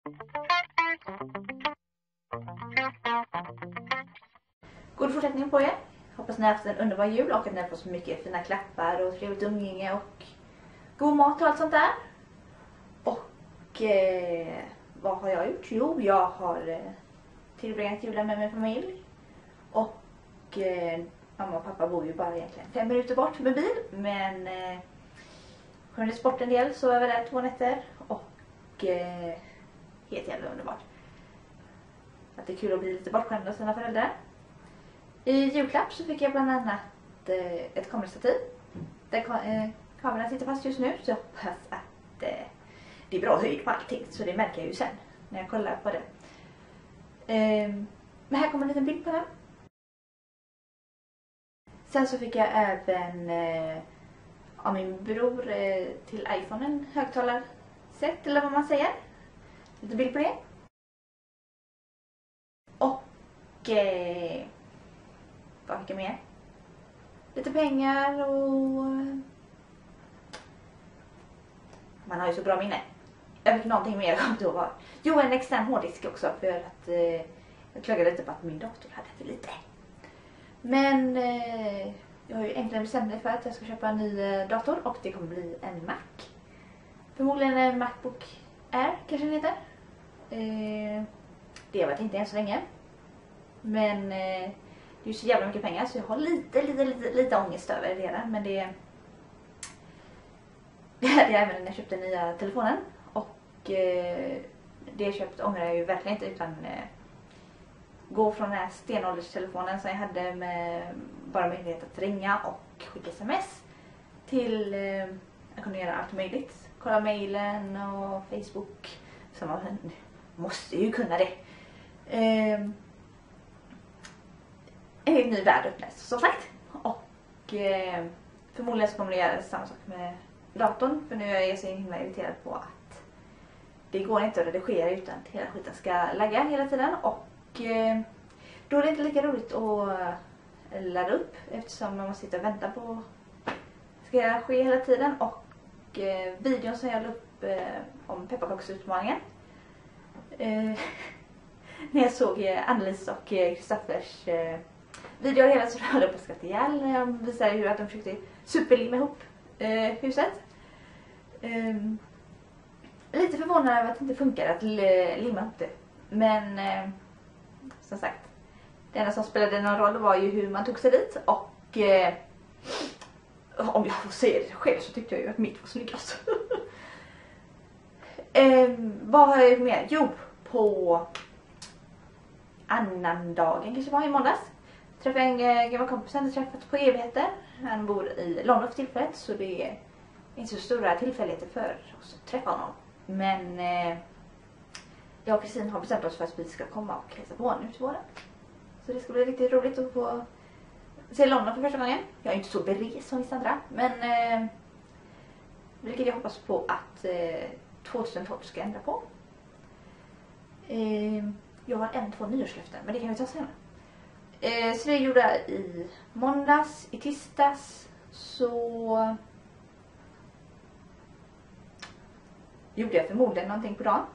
God fortsättning på er. Hoppas ni har haft en underbar jul och att ni har fått så mycket fina klappar och trevligt umgänge och god mat och allt sånt där. Och vad har jag gjort? Jo, jag har tillbringat julen med min familj. Och mamma och pappa bor ju bara egentligen 5 minuter bort med bil. Men kunde sport en del, så över där 2 nätter. Och helt jävla underbart. Att det är kul att bli lite bortskämd av sina föräldrar. I julklapp så fick jag bland annat ett kamerastativ. Där kameran sitter fast just nu, så jag hoppas att det är bra höjd på allting. Så det märker jag ju sen när jag kollar på det. Men här kommer en liten bild på den. Sen så fick jag även av min bror till iPhonen högtalarset, eller vad man säger. Lite bild på det. Och vad fick jag mer? Lite pengar och man har ju så bra minne. Jag fick någonting mer om då var. Jo, en extern hårddisk också, för att jag klagade lite på att min dator hade för lite. Men jag har ju äntligen bestämt mig för att jag ska köpa en ny dator och det kommer bli en Mac. Förmodligen en Macbook Air kanske den heter. Det var inte än så länge. Men det är ju så jävla mycket pengar så jag har lite ångest över det redan. Men det hade jag även när jag köpte den nya telefonen. Och det jag köpt ångrar jag ju verkligen inte, utan gå från den här stenålderstelefonen som jag hade med bara möjlighet att ringa och skicka sms till att kunna göra allt möjligt. Kolla mailen och Facebook. Så man måste ju kunna det. En helt ny värld öppnas som sagt. Och förmodligen så kommer det göra samma sak med datorn. För nu är jag så himla irriterad på att det går inte att redigera utan att hela skiten ska lagga hela tiden. Och då är det inte lika roligt att ladda upp, eftersom man måste sitta och vänta på att det ska ske hela tiden. Och videon som jag la upp om pepparkaksutmaningen. När jag såg Annelies och Kristoffers videor hela, så höll jag på att skratta ihjäl när de visade hur att de försökte superlimma ihop huset. Lite förvånad över att det inte funkar att limma ihop det. Men som sagt, det enda som spelade någon roll var ju hur man tog sig dit. Och om jag får se det själv så tyckte jag ju att mitt var snyggast. Vad har jag mer? Jo, på annandagen kanske var i måndags träffade jag en gammal kompis jag träffat på evigheter. Han bor i London för tillfället, så det är inte så stora tillfälligheter för oss att träffa honom. Men jag och Kristin har bestämt oss för att vi ska komma och hälsa på honom ut i våren. Så det ska bli riktigt roligt att få se London för första gången. Jag är inte så beres som vissa andra, men vilket jag hoppas på att 2012 ska ändra på. Jag har 2 nyårslöften, men det kan vi ta senare. Så det gjorde jag i måndags. I tisdags så gjorde jag förmodligen någonting på dagen.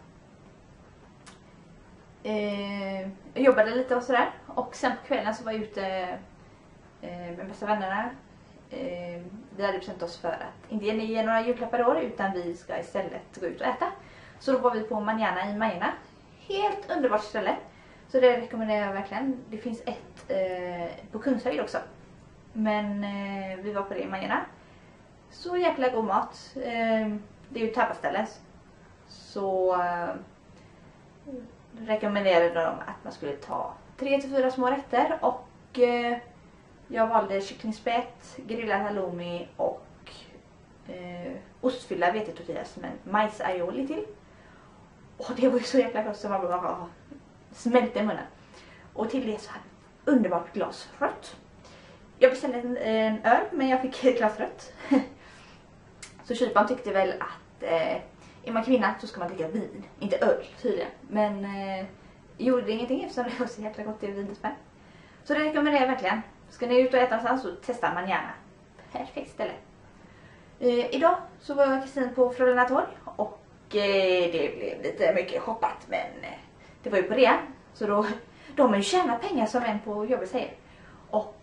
Jag jobbade lite och sådär. Och sen på kvällen så var jag ute med bästa vännerna. Vi hade bestämt oss för att inte ge några julklappar i år, utan vi ska istället gå ut och äta. Så då var vi på Manana i Majorna. Helt underbart ställe. Så det rekommenderar jag verkligen. Det finns ett på Kungshöjd också. Men vi var på det i Majorna. Så jäkla god mat. Det är ju tapaställe. Så rekommenderade de att man skulle ta 3 till 4 små rätter. Och jag valde kycklingspett, grillad halloumi och ostfyllda vetetortillas med majsaioli till. Och det var ju så jäkla gott som man bara smälte i munnen. Och till det så hade jag ett underbart glas rött. Jag beställde en öl, men jag fick ett glas rött. Så kyparen tyckte väl att är man kvinna så ska man dricka vin, inte öl tydligen. Men gjorde ingenting eftersom det var så jäkla gott i vinet med. Så det rekommenderar jag verkligen. Ska ni ut och äta någonstans så testar man gärna. Perfekt ställe. Idag så var jag Kristin på Frölunda torg och det blev lite mycket shoppat, men det var ju på det. Så då, de har ju tjänat pengar som en på jobbet säger. Och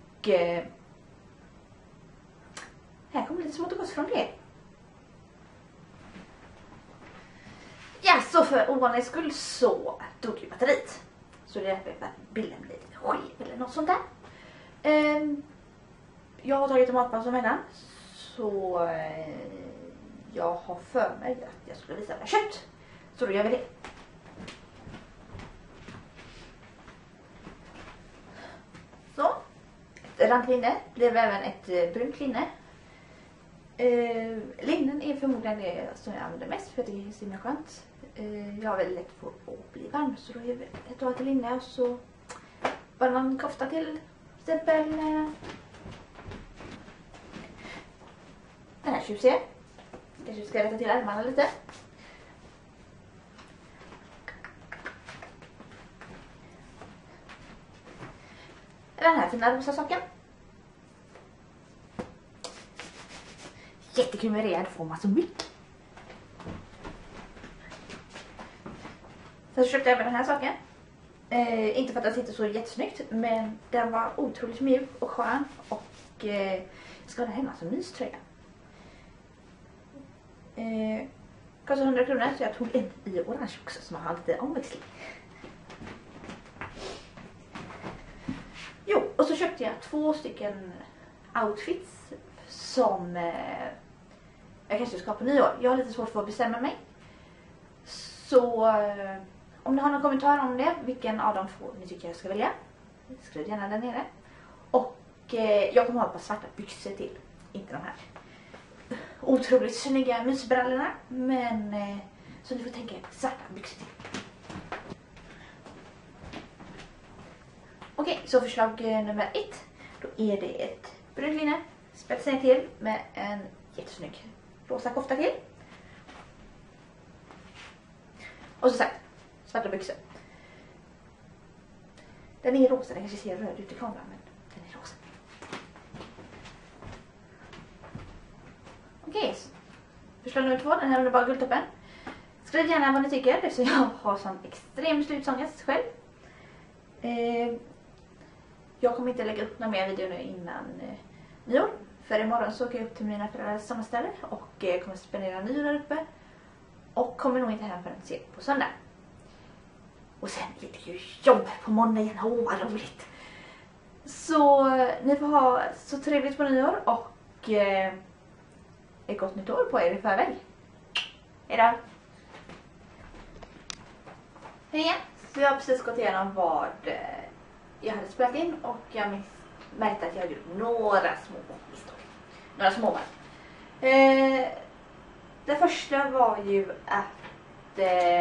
här kommer lite smått och gott från det. Ja, så för ovanlig skull så dog ju batteriet. Så det är därför att bilden blir lite skev eller något sånt där. Jag har tagit tomatpaus som innan. Så jag har för mig att jag skulle visa vad jag köpt. Så då gör vi det. Så. Ett rant linne blev även ett brunt linne. Linnen är förmodligen det som jag använder mest för att det är så himla skönt. Jag har väldigt lätt för att bli varm, så då är det ett år till linne och så bara någon kofta till exempel den här tjusiga. Kanske ska rätta till ärmarna lite. Den här fina rosa saken. Jättekul med det, får man så mycket. Sen så köpte jag även den här saken. Inte för att den sitter så jättesnyggt, men den var otroligt mjuk och skön. Och jag ska ha den hemma som myströja. Kostar 100 kronor, så jag tog en i orange också som har lite omväxling. Jo, och så köpte jag 2 stycken outfits som jag kanske ska ha på nyår. Jag har lite svårt för att bestämma mig. Så om ni har någon kommentar om det, vilken av de 2 ni tycker jag ska välja, skriv gärna där nere. Och jag kommer ha ett par svarta byxor till, inte de här otroligt snygga mysbrallorna, men så ni får tänka svarta byxor till. Okej, så förslag nummer 1, då är det ett brunt linne, spetsar till med en jättesnygg rosa kofta till. Och så sagt, svarta byxor. Den är rosa, den kanske ser röd ut i kameran, men den är rosa. Okej, förslag nummer 2, den här underbara guldtoppen. Skriv gärna vad ni tycker, eftersom jag har sån extrem slutångest själv. Jag kommer inte lägga upp några mer video nu innan nyår. För imorgon så åker jag upp till mina föräldrars sommarställe och kommer spendera nyår där uppe. Och kommer nog inte hem förrän sent på söndag. Och sen är det ju jobb på måndag igen. Åh, vad roligt! Så ni får ha så trevligt på nyår och ett gott nytt år på er i förväg. Hejdå! Hej igen! Så jag har precis gått igenom vad jag hade spelat in och jag märkte att jag hade gjort några små misstag. Några små val. Det första var ju att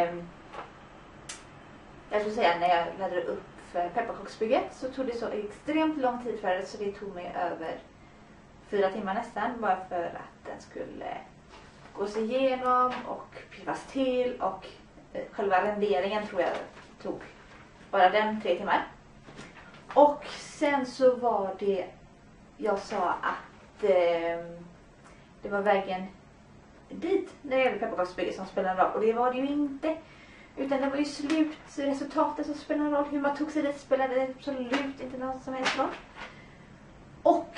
jag skulle säga när jag laddade upp för pepparkaksbygget så tog det så extremt lång tid för det, så det tog mig över 4 timmar nästan, bara för att den skulle gås igenom och pivas till, och själva renderingen tror jag tog bara den 3 timmar. Och sen så var det, jag sa att det var vägen dit när det gällde pepparkaksbygget som spelade roll, och det var det ju inte. Utan det var ju slutresultatet som spelade roll. Hur man tog sig dit spelade absolut inte någon som helst roll. Och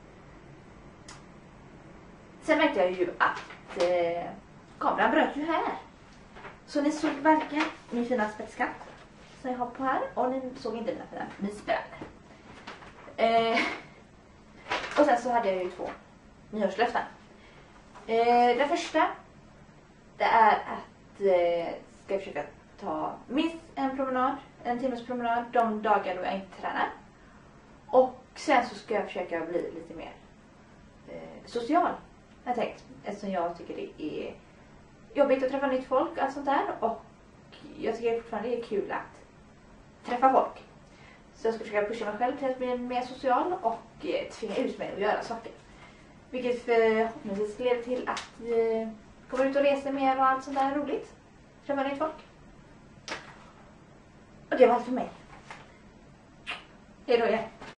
sen märkte jag ju att kameran bröt ju här. Så ni såg varken min fina spetskant som jag har på här, och ni såg inte mina fina mysbrallor. Och sen så hade jag ju 2 nyårslöften. Det första, det är att ska jag försöka ta minst en timmes promenad de dagar då jag inte tränar. Och sen så ska jag försöka bli lite mer social, jag tänkt. Eftersom jag tycker det är jobbigt att träffa nytt folk och allt sånt där. Och jag tycker fortfarande det är kul att träffa folk. Så jag ska försöka pusha mig själv till att bli mer social och tvinga ut mig att göra saker. Vilket förhoppningsvis leder till att komma ut och resa mer och allt sånt där roligt. Träffa nytt folk. Och det var allt för mig. Hej då igen.